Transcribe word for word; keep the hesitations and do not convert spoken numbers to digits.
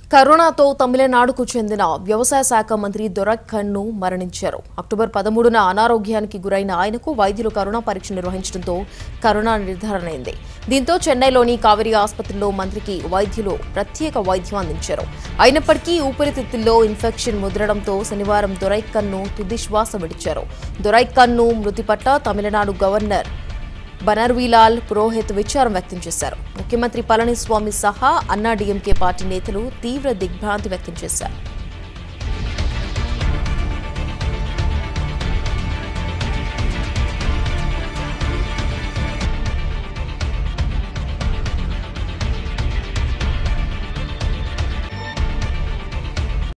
కరోనాతో తమిళనాడుకు చెందిన వ్యవసాయ శాఖ మంత్రి దొరైకన్ను మరణించారు. అక్టోబర్ పదమూడున అనారోగ్యానికి గురైన ఆయనకు వైద్యులు కరోనా పరీక్ష నిర్వహించడంతో కరోనా నిర్ధారణ అయింది. దీంతో చెన్నైలోని కావేరీ ఆసుపత్రిలో మంత్రికి వైద్యులు ప్రత్యేక వైద్యం అందించారు. అయినప్పటికీ ఊపిరితిత్తుల్లో ఇన్ఫెక్షన్ ముదరడంతో శనివారం దొరైకన్ను తుదిశ్వాస విడిచారు. దొరైకన్ను మృతి పట్ల తమిళనాడు గవర్నర్ బనర్వీలాల్ పురోహిత్ విచారం వ్యక్తం చేశారు. ముఖ్యమంత్రి పళనిస్వామి సహా అన్నాడీఎంకే పార్టీ నేతలు తీవ్ర దిగ్భ్రాంతి వ్యక్తం చేశారు.